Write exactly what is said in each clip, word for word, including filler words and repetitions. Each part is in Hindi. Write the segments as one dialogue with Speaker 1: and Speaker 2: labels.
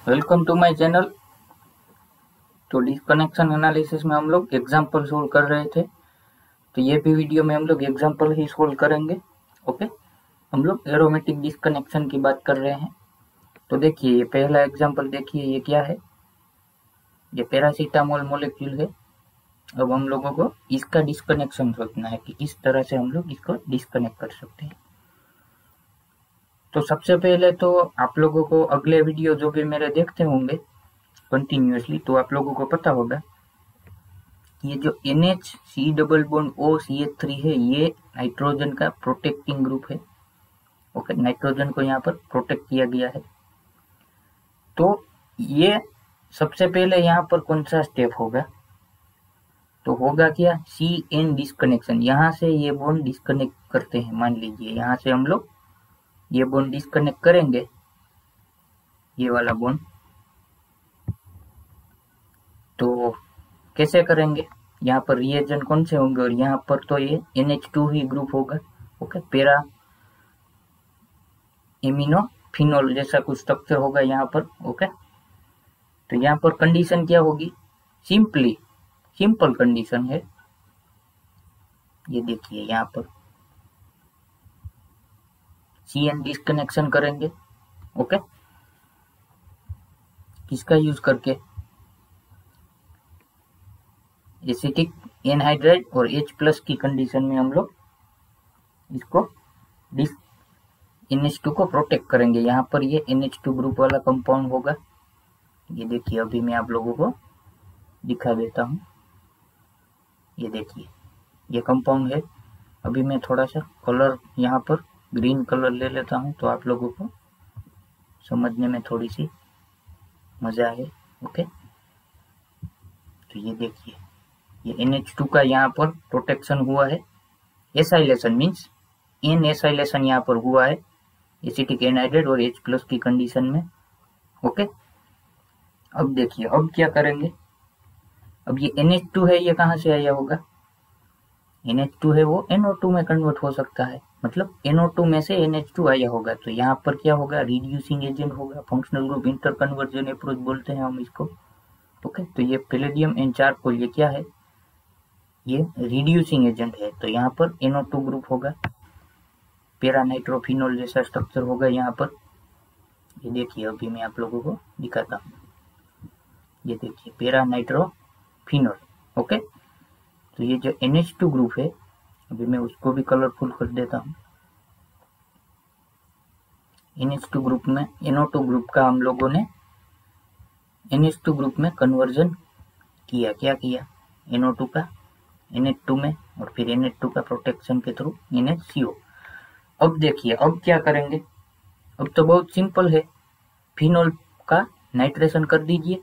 Speaker 1: Welcome to my channel. तो डिस्कनेक्शन एनालिसिस में हम लोग एग्जांपल सोल्व कर रहे थे, तो ये भी वीडियो में हम लोग एग्जांपल ही सोल्व करेंगे। ओके, हम लोग एरोमेटिक डिस्कनेक्शन की बात कर रहे हैं। तो देखिए, ये पहला एग्जांपल देखिए, ये क्या है, ये पैरासीटामोल मॉलिक्यूल है। अब हम लोगों को इसका डिस्कनेक्शन सोचना है कि किस तरह से हम लोग इसको डिस्कनेक्ट कर सकते हैं। तो सबसे पहले तो आप लोगों को अगले वीडियो जो भी मेरे देखते होंगे कंटिन्यूअसली, तो आप लोगों को पता होगा ये जो N H C double bond O C H three है, ये नाइट्रोजन का प्रोटेक्टिंग ग्रुप है। ओके, नाइट्रोजन को यहाँ पर प्रोटेक्ट किया गया है। तो ये सबसे पहले यहाँ पर कौन सा स्टेप होगा, तो होगा क्या, सी एन डिस्कनेक्शन। यहाँ से ये बॉन्ड डिस्कनेक्ट करते हैं। मान लीजिए यहाँ से हम लोग ये बॉन्ड डिस्कनेक्ट करेंगे, ये वाला बॉन्ड। तो कैसे करेंगे, यहाँ पर रिएजेंट कौन से होंगे, और यहाँ पर तो ये एन एच टू ही ग्रुप होगा। ओके, पैरा एमिनो फिनोल जैसा कुछ स्ट्रक्चर होगा यहाँ पर। ओके, तो यहाँ पर कंडीशन क्या होगी, सिंपली सिंपल कंडीशन है, ये देखिए यहाँ पर सी एन डिस्कनेक्शन करेंगे। ओके, किसका यूज करके, एसिटिक एनहाइड्राइड और H प्लस की कंडीशन में हम लोग इसको डिस एन एच टू को प्रोटेक्ट करेंगे। यहाँ पर ये एन एच टू ग्रुप वाला कंपाउंड होगा। ये देखिए, अभी मैं आप लोगों को दिखा देता हूँ। ये देखिए, ये कंपाउंड है। अभी मैं थोड़ा सा कलर यहाँ पर ग्रीन कलर ले लेता हूँ, तो आप लोगों को समझने में थोड़ी सी मजा है। ओके, तो ये देखिए, ये एन एच टू का यहाँ पर प्रोटेक्शन हुआ है। एसाइलेशन मीन्स एन एसाइलेशन यहाँ पर हुआ है एसिटिक एनहाइड्राइड और H प्लस की कंडीशन में। ओके, अब देखिए, अब क्या करेंगे, अब ये एन एच टू है, ये कहाँ से आया होगा, एन एच टू है वो एन ओ टू में कन्वर्ट हो सकता है, मतलब एन ओ टू में से एन एच टू आया होगा। तो यहाँ पर क्या होगा, रिड्यूसिंग एजेंट होगा, functional group interconversion approach बोलते हैं हम इसको। ओके, तो ये पैलेडियम एंड चारकोल, ये क्या है, ये रिड्यूसिंग एजेंट है। तो यहाँ पर एन ओ टू ग्रुप होगा, पैरा नाइट्रोफिनोल जैसा स्ट्रक्चर होगा यहाँ पर। ये देखिए, अभी मैं आप लोगों को दिखाता हूँ। ये देखिए, पैरा नाइट्रोफिनोल। ओके, तो ये जो एन एच टू ग्रुप है, अभी मैं उसको भी कलरफुल कर देता हूँ। एन एच टू ग्रुप में एन ओ टू ग्रुप का हम लोगों ने एन एच टू ग्रुप में कन्वर्जन किया। क्या किया, एन ओ टू का एन एच टू में, और फिर एन एच टू का प्रोटेक्शन के through N H C O. अब देखिए, अब क्या करेंगे, अब तो बहुत सिंपल है, फिनोल का नाइट्रेशन कर दीजिए।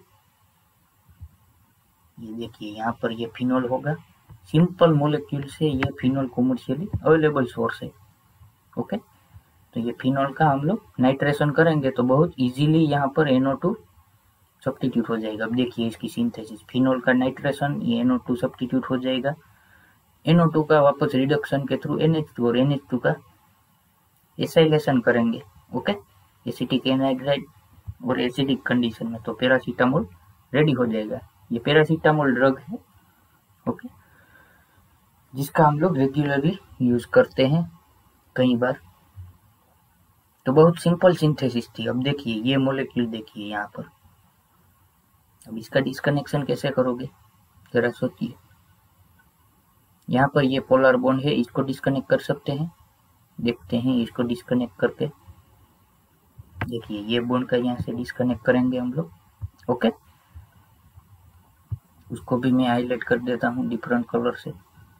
Speaker 1: ये देखिए, यहाँ पर ये फिनोल होगा, सिंपल मॉलिक्यूल से ये फिनोल कमर्शियली अवेलेबल सोर्स है। ओके, तो ये फिनोल का हम लोग नाइट्रेशन करेंगे तो बहुत इजीली यहाँ पर एन ओ टू सब्स्टिट्यूट हो जाएगा। अब देखिए इसकी सिंथेसिस, फिनोल का नाइट्रेशन, ये एन ओ टू सब्स्टिट्यूट हो जाएगा, एन ओ टू का वापस रिडक्शन के थ्रू एन एच टू, और एन एच टू का एसाइलेशन करेंगे। ओके, एसिटिक एनहाइड्राइड और एसिडिक कंडीशन में, तो पैरासीटामोल रेडी हो जाएगा। ये पैरासीटामोल ड्रग है। ओके, जिसका हम लोग रेगुलरली यूज करते हैं कई बार। तो बहुत सिंपल सिंथेसिस थी। अब देखिए, ये मॉलिक्यूल देखिए यहाँ पर, अब इसका डिस्कनेक्शन कैसे करोगे, जरा सोचिए। यहाँ पर ये पोलर बॉन्ड है, इसको डिस्कनेक्ट कर सकते हैं, देखते हैं इसको डिस्कनेक्ट करके। देखिए, ये बॉन्ड का यहाँ से डिस्कनेक्ट करेंगे हम लोग। ओके, उसको भी मैं हाईलाइट कर देता हूँ डिफरेंट कलर से,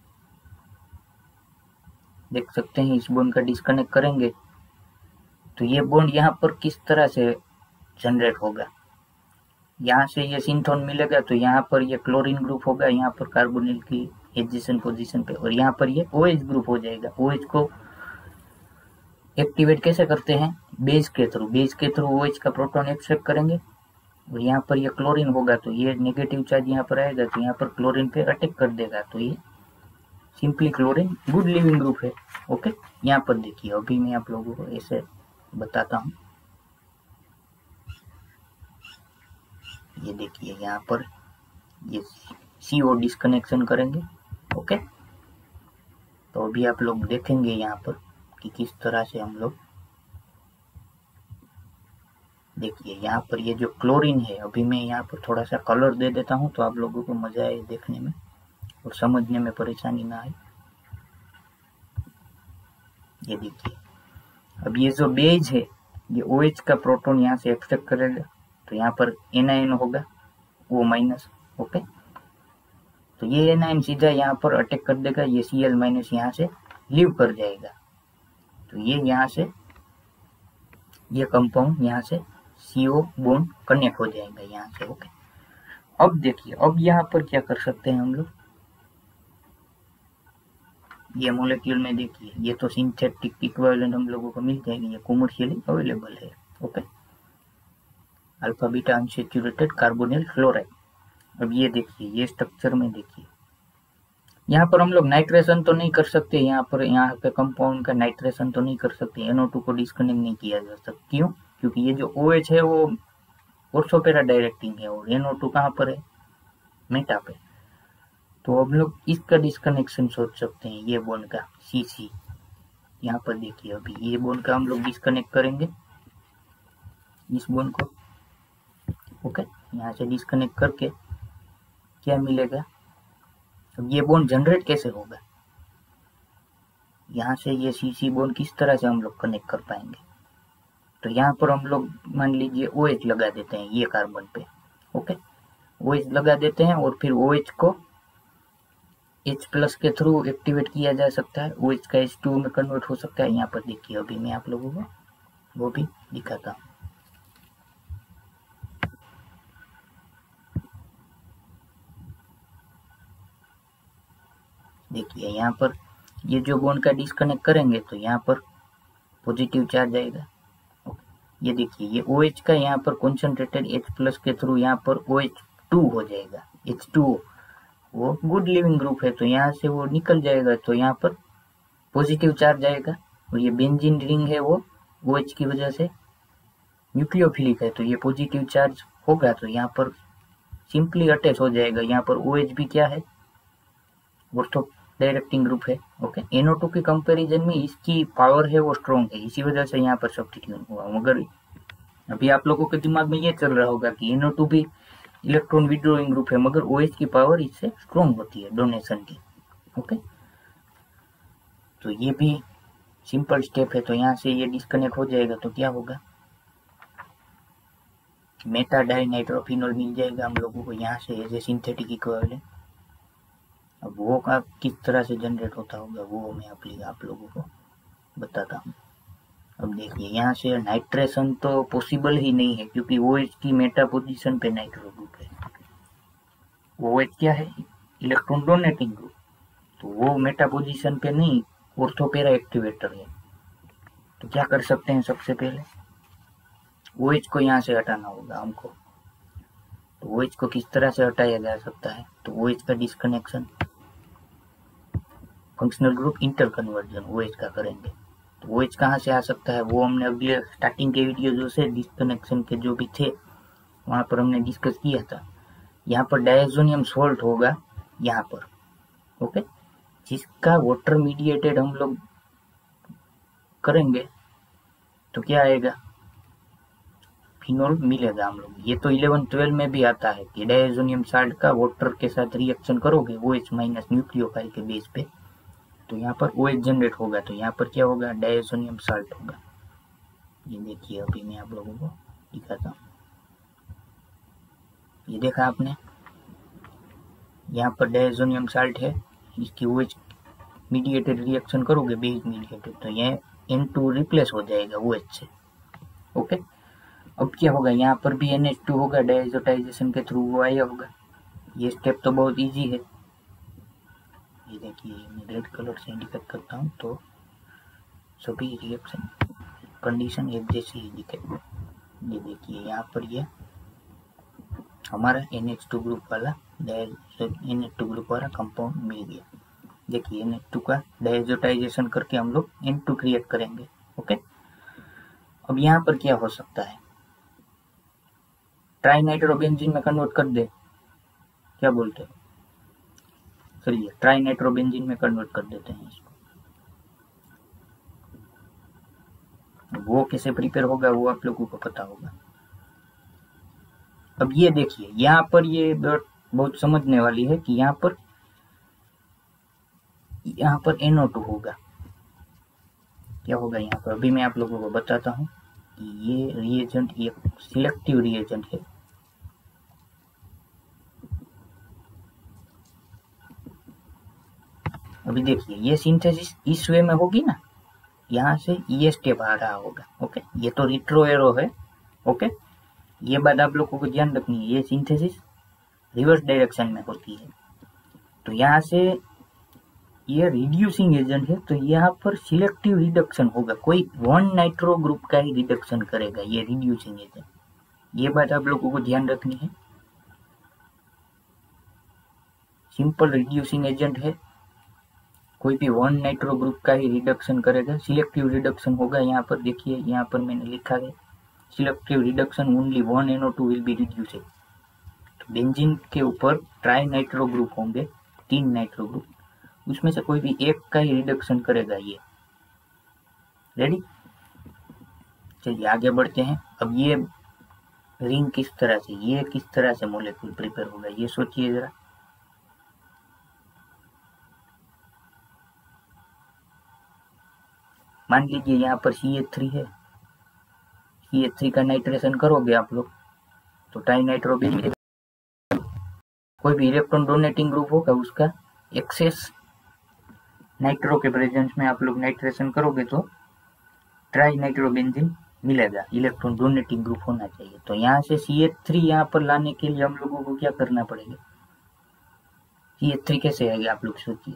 Speaker 1: देख सकते हैं। इस बॉन्ड का डिस्कनेक्ट करेंगे तो ये बॉन्ड यहाँ पर किस तरह से जनरेट होगा, यहाँ से ये सिंथोन मिलेगा, तो यहाँ पर ये क्लोरीन ग्रुप होगा, यहाँ पर कार्बोनिल की एडजेसेंट पोजीशन पे, और यहाँ पर ये OH ग्रुप हो जाएगा। OH को एक्टिवेट कैसे करते हैं, बेस के थ्रू, बेस के थ्रू OH का प्रोटॉन एक्सेप्ट करेंगे, और यहाँ पर ये क्लोरीन होगा, तो ये नेगेटिव चार्ज यहाँ पर आएगा, तो यहाँ पर क्लोरीन पे अटैक कर देगा, तो ये simply chlorine good leaving group है। ओके, यहाँ पर देखिए, अभी मैं आप लोगों को ऐसे बताता हूँ। ये देखिए यहाँ पर ये सी ओ डिस्कनेक्शन करेंगे। ओके, तो अभी आप लोग देखेंगे यहाँ पर कि किस तरह से हम लोग, देखिए यहाँ पर ये जो क्लोरीन है, अभी मैं यहाँ पर थोड़ा सा कलर दे देता हूँ तो आप लोगों को मजा आए देखने में और समझने में परेशानी ना आए। ये देखिए अब ये जो बेज है, ये OH का प्रोटॉन यहाँ से एक्सट्रैक्ट करेगा, तो यहाँ पर एनायन होगा O माइनस। ओके, तो ये एनायन सीधा यहाँ पर अटैक कर देगा, ये Cl माइनस यहाँ से लीव कर जाएगा, तो ये यहाँ से ये कंपाउंड यहाँ से C O बॉन्ड कनेक्ट हो जाएगा यहाँ से। ओके, अब देखिए अब यहाँ पर क्या कर सकते हैं हम लोग, ये मॉलिक्यूल में देखिए ये तो सिंथेटिक इक्विवेलेंट हम लोगों को मिल जाएगी, ये कमर्शियली अवेलेबल है। Okay, alpha beta unsaturated carbonyl chloride. अब ये देखिए ये स्ट्रक्चर में देखिए यहाँ पर हम लोग नाइट्रेशन तो नहीं कर सकते, यहाँ पर यहाँ पे कंपाउंड का नाइट्रेशन तो नहीं कर सकते, एन ओ टू को डिस्कनेक्ट नहीं किया जा सकता। क्यों? क्योंकि ये जो OH है वो ऑर्थोपेरा डायरेक्टिंग है और एन ओ टू कहाँ पर है, मेटा पे। तो हम लोग इसका डिस्कनेक्शन सोच सकते हैं, ये बॉन्ड का सी सी यहाँ पर देखिए अभी ये बॉन्ड का हम लोग डिस्कनेक्ट करेंगे इस बॉन्ड को। ओके, यहाँ से डिस्कनेक्ट करके क्या मिलेगा, अब ये बॉन्ड जनरेट कैसे होगा, यहाँ से ये सी सी बॉन्ड किस तरह से हम लोग कनेक्ट कर पाएंगे, तो यहाँ पर हम लोग मान लीजिए OH लगा देते हैं ये कार्बन पे। ओके, OH लगा देते हैं और फिर OH को H प्लस के थ्रू एक्टिवेट किया जा सकता है, OH का H टू में कन्वर्ट हो सकता है। यहाँ पर देखिए अभी मैं आप लोगों को वो भी दिखाता हूँ। देखिए यहाँ पर ये जो बॉन्ड का डिस्कनेक्ट करेंगे तो यहाँ पर पॉजिटिव चार्ज आएगा। ये देखिए ये OH का यहाँ पर कॉन्सेंट्रेटेड H प्लस के थ्रू यहाँ पर O H टू हो जाएगा, H टू O वो गुड लिविंग ग्रुप है तो यहाँ से वो निकल जाएगा, तो यहाँ पर पॉजिटिव चार्ज आएगा। और ये बेंजीन रिंग है वो OH की वजह से न्यूक्लियोफिलिक है, तो ये पॉजिटिव चार्ज होगा तो यहाँ पर सिंपली अटैच हो जाएगा। यहाँ पर OH भी क्या है, ऑर्थो डायरेक्टिंग ग्रुप है। ओके, एन ओ टू के कंपैरिजन में इसकी पावर है वो स्ट्रॉन्ग है, इसी वजह से यहाँ पर सब्स्टिट्यूट हुआ। मगर अभी आप लोगों के दिमाग में ये चल रहा होगा कि एन ओ टू भी इलेक्ट्रॉन विड्रॉइंग ग्रुप है, मगर OH की पावर इससे स्ट्रॉन्ग होती है डोनेशन की। ओके, तो ये भी सिंपल स्टेप है, तो यहाँ से ये डिस्कनेक्ट हो जाएगा तो क्या होगा, मेटा डाई नाइट्रोफिनॉल मिल जाएगा हम लोगों को यहाँ से एज ए सिंथेटिक इक्विवेलेंट। अब वो का किस तरह से जनरेट होता होगा वो मैं आप, आप लोगों को बताता हूँ। अब देखिए यहाँ से नाइट्रेशन तो पॉसिबल ही नहीं है क्योंकि OH की मेटा पोजीशन पे नाइट्रो ग्रुप है। OH क्या है, इलेक्ट्रॉन डोनेटिंग ग्रुप, तो वो मेटा पोजीशन पे नहीं, ऑर्थोपेरा एक्टिवेटर है। तो क्या कर सकते हैं, सबसे पहले OH को यहाँ से हटाना होगा हमको। तो OH को किस तरह से हटाया जा सकता है, तो OH का disconnection functional group interconversion OH का करेंगे। तो OH कहाँ से आ सकता है वो हमने अगले स्टार्टिंग के वीडियो जो से डिस्कनेक्शन के जो भी थे वहां पर हमने डिस्कस किया था। यहाँ पर डायजोनियम सोल्ट होगा यहाँ पर। ओके, जिसका वाटर मीडिएटेड हम लोग करेंगे तो क्या आएगा, फिनोल मिलेगा हम लोग। ये तो इलेवन ट्वेल्व में भी आता है कि डायजोनियम साल्ट का वाटर के साथ रिएक्शन करोगे OH माइनस न्यूक्लियोफाइल के बेस पे तो यहाँ पर OH जनरेट होगा, तो यहाँ पर क्या होगा, डायजोनियम साल्ट होगा। ये देखिए अभी मैं आप लोगों को दिखाता हूँ, ये देखा आपने, यहाँ पर डायजोनियम साल्ट है, इसकी OH मीडिएटेड रिएक्शन करोगे बेस मीडिएटेड तो ये एन टू रिप्लेस हो जाएगा OH से। ओके, अब क्या होगा, यहाँ पर भी एन एच टू होगा, डायजोटाइजेशन के थ्रू वो आया होगा। ये स्टेप तो बहुत इजी है। ये देखिए मैं रेड कलर से इंडिकेट करता हूँ तो सभी रिएक्शन कंडीशन एक जैसी ही दिखेगी। ये देखिए यहाँ पर ये हमारा एन एच टू ग्रुप वाला एन एच टू ग्रुप वाला कंपाउंड मिल गया। देखिए एन एच टू का डायजोटाइजेशन करके हम लोग एन टू क्रिएट करेंगे। ओके, अब यहाँ पर क्या हो सकता है, ट्राई नाइट्रोबेंजीन में कन्वर्ट कर दे, क्या बोलते हो? चलिए ट्राई नाइट्रोबेंजीन में कन्वर्ट कर देते हैं इसको। वो कैसे प्रिपेयर होगा वो आप लोगों को पता होगा। अब ये देखिए यहाँ पर ये बहुत समझने वाली है कि यहाँ पर यहाँ पर एन ओ टू होगा, क्या होगा यहाँ पर, अभी मैं आप लोगों को बताता हूँ कि ये रिएजेंट ये सिलेक्टिव रिएजेंट है। अभी देखिए ये सिंथेसिस इस वे में होगी ना, यहाँ से ये स्टेप आ रहा होगा। ओके, ये तो रिट्रो एरो है। ओके, ये बात आप लोगों को ध्यान रखनी है, ये सिंथेसिस रिवर्स डायरेक्शन में होती है। तो यहाँ से ये रिड्यूसिंग एजेंट है, तो यहाँ पर सिलेक्टिव रिडक्शन होगा, कोई वन नाइट्रो ग्रुप का ही रिडक्शन करेगा ये रिड्यूसिंग एजेंट। ये बात आप लोगों को ध्यान रखनी है। सिंपल रिड्यूसिंग एजेंट है, कोई भी वन नाइट्रो ग्रुप का ही रिडक्शन करेगा, सिलेक्टिव रिडक्शन होगा। यहाँ पर देखिए, यहाँ पर मैंने लिखा है selective reduction only one N O two will be reduced. तो बेंजीन के ऊपर ट्राई नाइट्रो ग्रुप होंगे, तीन नाइट्रो ग्रुप, उसमें से कोई भी एक का ही रिडक्शन करेगा ये। रेडी, चलिए आगे बढ़ते हैं। अब ये रिंग किस तरह से, ये किस तरह से मॉलिक्यूल प्रिपेयर होगा ये सोचिए जरा। मान लीजिए यहाँ पर सी एच थ्री है, सी एच थ्री का नाइट्रेशन करोगे आप लोग तो ट्राई नाइट्रोबेंजीन, कोई भी इलेक्ट्रॉन डोनेटिंग ग्रुप होगा उसका एक्सेस नाइट्रो के प्रेजेंस में आप लोग नाइट्रेशन करोगे तो ट्राई नाइट्रोबेंजीन मिलेगा, इलेक्ट्रॉन डोनेटिंग ग्रुप होना चाहिए। तो यहाँ से सी एच थ्री यहाँ पर लाने के लिए हम लोगों को क्या करना पड़ेगा, सी एच थ्री कैसे आएगा आप लोग सोचिए।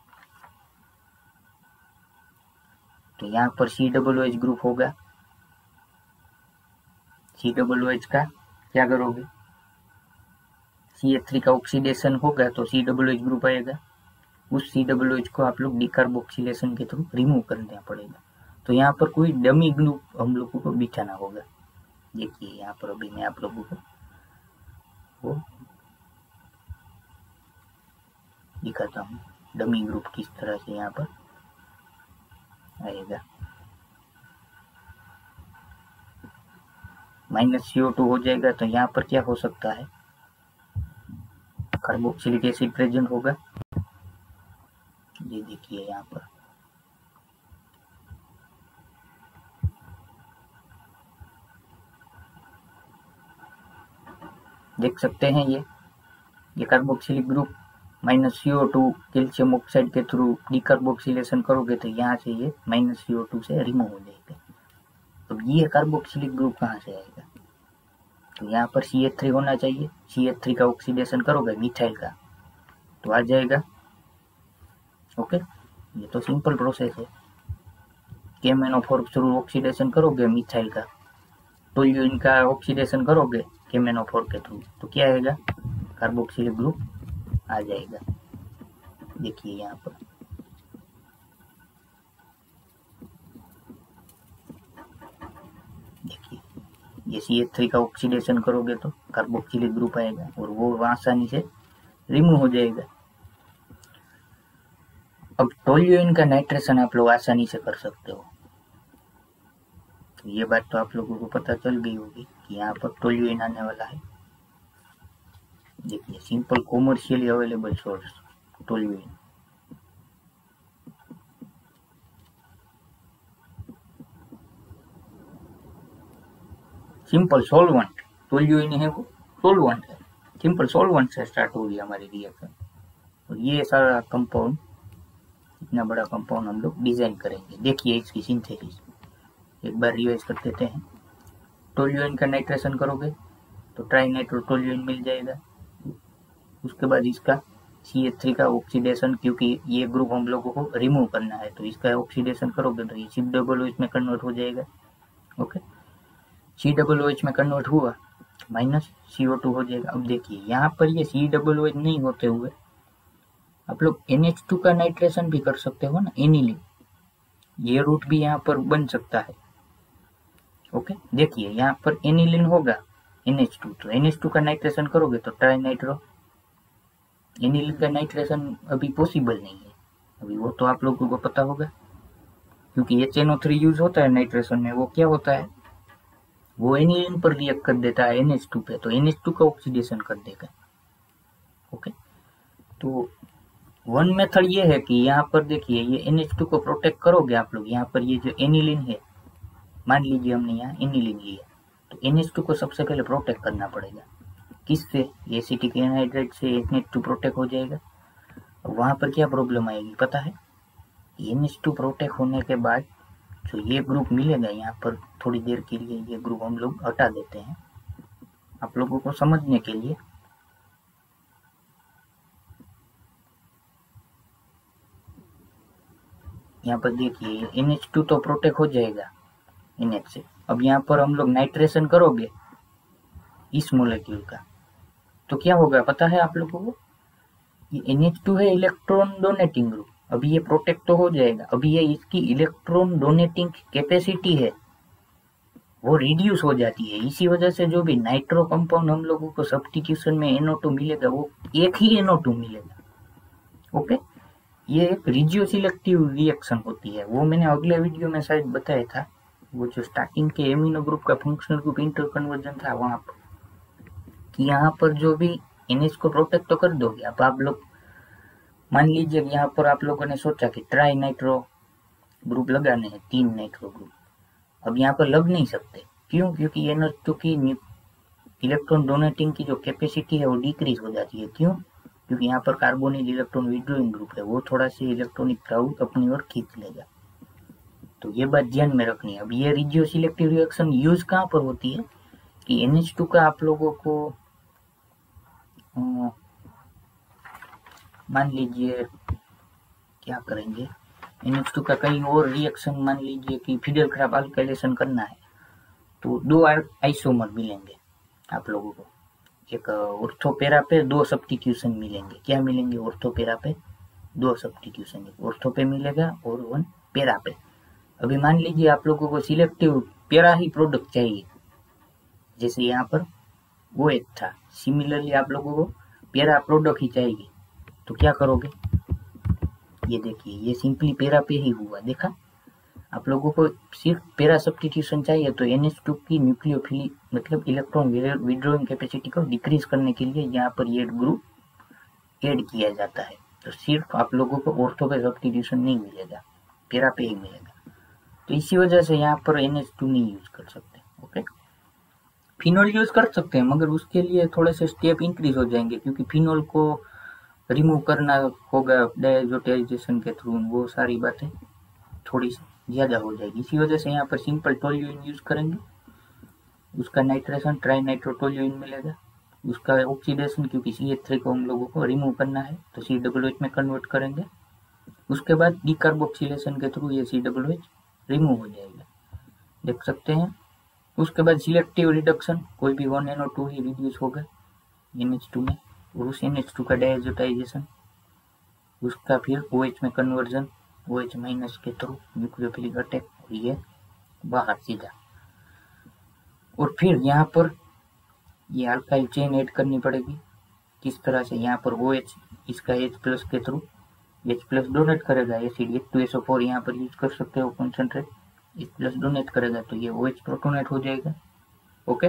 Speaker 1: तो यहाँ पर सी डब्ल्यू एच ग्रुप होगा, सी डब्ल्यू एच का क्या करोगे, सी एच थ्री का ऑक्सीडेशन होगा तो सी डब्ल्यू एच ग्रुप आएगा, उस सी डब्ल्यू एच को आप लोग डिकार्बोक्सिलेशन के थ्रू रिमूव करना पड़ेगा। तो यहाँ पर कोई डमी ग्रुप हम लोगों को बिठाना होगा। देखिए यहाँ पर अभी मैं आप लोगों को वो दिखाता हूँ डमी ग्रुप किस तरह से यहाँ पर आएगा। माइनस सी ओ टू हो जाएगा तो यहाँ पर क्या हो सकता है, कार्बोक्सिलिक एसिड प्रेजेंट होगा। ये देखिए यहाँ पर देख सकते हैं, ये ये carboxylic group minus C O two calcium oxide के थ्रू डिकार्बोक्सिलेशन करोगे तो यहाँ से ये माइनस सी ओ टू से रिमूव हो जाएगा। तो ये कार्बोक्सिलिक ग्रुप कहाँ से आएगा, तो यहाँ पर सी एच थ्री होना चाहिए, सी एच थ्री का ऑक्सीडेशन करोगे मिथाइल का तो आ जाएगा। ओके, ये तो सिंपल प्रोसेस है, K M N O four through oxidation करोगे मिथाइल का, टोल्यूइन का ऑक्सीडेशन करोगे केम एन ओ फोर के थ्रू तो क्या आएगा, कार्बोक्सिलिक ग्रुप आ जाएगा। देखिए यहाँ पर देखिए ये सी एच थ्री का ऑक्सीडेशन करोगे तो कार्बोक्सिलिक ग्रुप आएगा और वो आसानी से रिमूव हो जाएगा। अब टोल्यूइन का नाइट्रेशन आप लोग आसानी से कर सकते हो। तो ये बात तो आप लोगों को पता चल गई होगी कि यहाँ पर टोल्यूइन आने वाला है। देखिए simple commercially available source toluene, simple solvent, toluene है वो सॉल्वेंट है, सिंपल सॉल्वेंट से स्टार्ट होगी हमारी रिएक्शन। और ये सारा कंपाउंड, इतना बड़ा कंपाउंड हम लोग डिजाइन करेंगे। देखिए इसकी सिंथेसिस एक बार रिवाइज कर देते हैं। टोल्यूइन का नाइट्रेशन करोगे तो ट्राई नाइट्रो टोल्यूइन मिल जाएगा। उसके बाद इसका सी एच थ्री का ऑक्सीडेशन, क्योंकि ये ग्रुप हम लोगों को रिमूव करना है तो इसका ऑक्सीडेशन करोगे तो ये सी डब्ल्यू एच में कन्वर्ट हो जाएगा। ओके, सी डब्ल्यू एच में कन्वर्ट हुआ माइनस सी ओ टू हो जाएगा। अब देखिए यहाँ पर ये सी डब्ल्यू एच नहीं होते हुए आप लोग एन एच टू का नाइट्रेशन भी कर सकते हो ना, एनिलीन, ये रूट भी यहाँ पर बन सकता है। ओके, देखिए यहाँ पर एनिलीन होगा एन एच टू, तो एन एच टू का नाइट्रेशन करोगे तो ट्राई नाइट्रो एनिलीन का नाइट्रेशन अभी पॉसिबल नहीं है अभी, वो तो आप लोगों को पता होगा, क्योंकि H N O three use होता है नाइट्रेशन में। वो क्या होता है, वो एनिलीन पर रिएक्ट कर देता है एन एच टू पे, तो एन एच टू का ऑक्सीडेशन कर देगा। ओके, तो वन मेथड ये है कि यहाँ पर देखिए ये एन एच टू को प्रोटेक्ट करोगे आप लोग। यहाँ पर ये जो एनिलीन है, मान लीजिए हमने यहाँ एनिलीन लिया, तो एन एच टू को सबसे पहले प्रोटेक्ट करना पड़ेगा। किससे? एसिटिक एनहाइड्राइड से एन एच टू प्रोटेक्ट हो जाएगा। वहाँ पर क्या प्रॉब्लम आएगी पता है? एन एच टू प्रोटेक्ट होने के बाद जो ये ग्रुप मिलेगा यहाँ पर, थोड़ी देर के लिए ये ग्रुप हम लोग हटा देते हैं आप लोगों को समझने के लिए। यहाँ पर देखिए एन एच टू तो प्रोटेक्ट हो जाएगा एन एच से। अब यहाँ पर हम लोग नाइट्रेशन करोगे इस मोलेक्यूल का, तो क्या होगा पता है आप लोगों को? ये एन एच टू है इलेक्ट्रॉन डोनेटिंग ग्रुप, अभी ये प्रोटेक्ट तो हो जाएगा, अभी ये इसकी इलेक्ट्रॉन डोनेटिंग कैपेसिटी है वो रिड्यूस हो जाती है। इसी वजह से जो भी नाइट्रो कंपाउंड हम लोगों को सब्स्टिट्यूशन में एन ओ टू मिलेगा वो एक ही एन ओ टू मिलेगा। ओके, ये एक रिजियो सिलेक्टिव रिएक्शन होती है, वो मैंने अगले वीडियो में शायद बताया था, वो जो स्टार्टिंग के एमिनो ग्रुप का फंक्शनल ग्रुप इंटर कन्वर्जन था वहां पर, कि यहाँ पर जो भी एन एच को प्रोटेक्ट तो कर दोगे। अब आप लोग मान लीजिए यहाँ पर आप लोगों ने सोचा कि ट्राई नाइट्रो ग्रुप लगाने हैं, तीन नाइट्रो ग्रुप, अब यहाँ पर लग नहीं सकते। क्यों? क्योंकि एन एच टू की इलेक्ट्रॉन डोनेटिंग की जो कैपेसिटी है वो डिक्रीज हो जाती है। क्यों? क्योंकि यहाँ पर कार्बोनिल इलेक्ट्रॉन विड्रॉइंग ग्रुप है, वो थोड़ा सी इलेक्ट्रॉनिक क्राउड अपनी ओर खींच लेगा। तो ये बात ध्यान में रखनी है। अब ये रिजियो सिलेक्टिव रिएक्शन यूज कहाँ पर होती है कि एन एच टू का आप लोगों को मान लीजिए क्या करेंगे, एन एच टू का कहीं और रिएक्शन, मान लीजिए कि फिडेल खराब अल्काइलेशन करना है, तो दो आइसोमर मिलेंगे आप लोगों को, एक ऑर्थोपेरा पे दो सब्स्टिट्यूशन मिलेंगे। क्या मिलेंगे? ऑर्थोपेरा पे दो सब्स्टिट्यूशन, एक ऑर्थो पे मिलेगा और वन पेरा पे। अभी मान लीजिए आप लोगों को सिलेक्टिव पेरा ही प्रोडक्ट चाहिए, जैसे यहाँ पर वो एक था, सिमिलरली आप लोगों को पेरा प्रोडक्ट ही चाहिए, तो क्या करोगे? ये देखिए ये सिंपली पेरा पे ही हुआ, देखा? आप लोगों को सिर्फ पेरा सब्स्टिट्यूशन चाहिए, तो एन एच टू की न्यूक्लियोफिली मतलब इलेक्ट्रॉन विड्रॉइंग कैपेसिटी को डिक्रीज करने के लिए यहाँ पर ये ग्रुप ऐड किया जाता है। तो सिर्फ आप लोगों को ऑर्थो पे सब्स्टिट्यूशन नहीं मिलेगा, पेरा पे ही मिलेगा। तो इसी वजह से यहाँ पर एन एच टू नहीं यूज कर सकते। ओके, फिनोल यूज कर सकते हैं, मगर उसके लिए थोड़े से स्टेप इंक्रीज हो जाएंगे, क्योंकि फिनोल को रिमूव करना होगा डायजोटाइजेशन के थ्रू, वो सारी बातें थोड़ी सी ज्यादा हो जाएगी। इसी वजह से यहाँ पर सिंपल टोल्यूइन यूज करेंगे, उसका नाइट्रेशन ट्राई नाइट्रो टोल्यूइन मिलेगा, उसका ऑक्सीडेशन क्योंकि सी एच थ्री को हम लोगों को रिमूव करना है तो सी डब्ल्यू एच में कन्वर्ट करेंगे, उसके बाद डीकार्बोक्सिलेशन के थ्रू ये सी डब्ल्यू एच रिमूव हो जाएगा, देख सकते हैं। उसके बाद सिलेक्टिव रिडक्शन, कोई भी वन एन ओ टू ही रिड्यूस होगा एन एच टू में, और उस एन एच टू का डायजोटाइजेशन, उसका फिर ओ एच में कन्वर्जन ओ एच माइनस के थ्रू न्यूक्लियोफिलिक अटैक, और ये बाहर सीधा। और फिर यहाँ पर ये अल्काइल चेन ऐड करनी पड़ेगी। किस तरह से? यहाँ पर ओ एच इसका H प्लस के थ्रू H प्लस डोनेट करेगा acid H two S O four, यहाँ पर यूज कर सकते हो कॉन्सेंट्रेट, H प्लस डोनेट करेगा तो ये OH प्रोटोनेट हो जाएगा। ओके,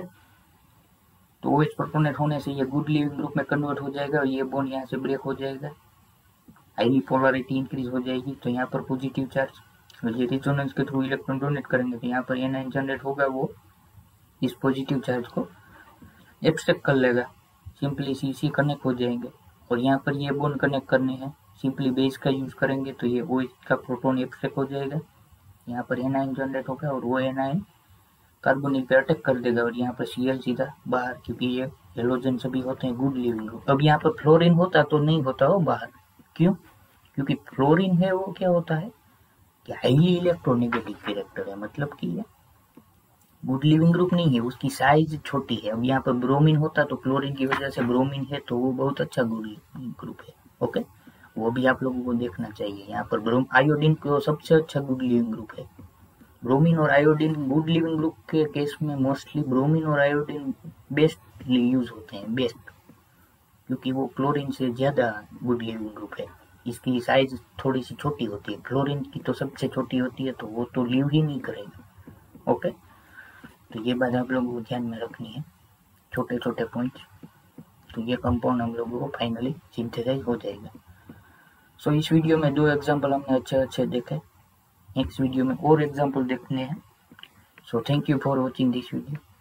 Speaker 1: तो OH प्रोटोनेट होने से ये गुड लिविंग ग्रुप में कन्वर्ट हो जाएगा और ये बॉन्ड यहाँ से ब्रेक हो जाएगा, हाईली पोलरिटी इंक्रीज हो जाएगी, तो यहाँ पर पॉजिटिव चार्ज, और ये रिजोनेंस के थ्रू इलेक्ट्रॉन डोनेट करेंगे तो यहाँ पर एनायन जनरेट होगा, वो इस पॉजिटिव चार्ज को एब्स्ट्रैक्ट कर लेगा, सिंपली सी सी कनेक्ट हो जाएंगे। और यहाँ पर ये बॉन्ड कनेक्ट करने हैं, सिंपली बेस का यूज करेंगे तो ये OH का प्रोटॉन एब्स्ट्रैक्ट हो जाएगा, यहाँ पर एनायन जनरेट होगा और वो एनायन कार्बोनिल पे अटैक कर देगा, और यहाँ पर Cl सीधा बाहर, क्योंकि ये हेलोजन सभी होते हैं गुड लिविंग ग्रुप। अब यहाँ पर फ्लोरीन होता तो नहीं होता हो बाहर, क्यों? क्योंकि फ्लोरीन है वो क्या होता है कि हाईली इलेक्ट्रोनेगेटिव कैरेक्टर है, मतलब कि ये गुड लिविंग ग्रुप नहीं है, उसकी साइज छोटी है। अब यहाँ पर ब्रोमीन होता तो फ्लोरीन की वजह से ब्रोमीन है तो वो बहुत अच्छा गुड लिविंग ग्रुप है। ओके, वो भी आप लोगों को देखना चाहिए। यहाँ पर ब्रोम आयोडीन को सबसे अच्छा गुड लिविंग ग्रुप है। ब्रोमीन और आयोडीन गुड लिविंग ग्रुप के केस में मोस्टली ब्रोमीन और आयोडीन बेस्टली यूज होते हैं, बेस्ट, क्योंकि वो क्लोरीन से ज़्यादा गुड लिविंग ग्रुप है। इसकी साइज थोड़ी सी छोटी होती है, क्लोरीन की तो सबसे छोटी होती है, तो वो तो लीव ही नहीं करेगा। ओके, तो ये बात आप लोगों को ध्यान में रखनी है, छोटे छोटे पॉइंट्स। तो ये कंपाउंड हम लोगों को फाइनली सिंथेसाइज हो जाएगा। सो so, इस वीडियो में दो एग्जांपल हमने अच्छे अच्छे देखे, नेक्स्ट वीडियो में और एग्जांपल देखने हैं। So thank you for watching this video.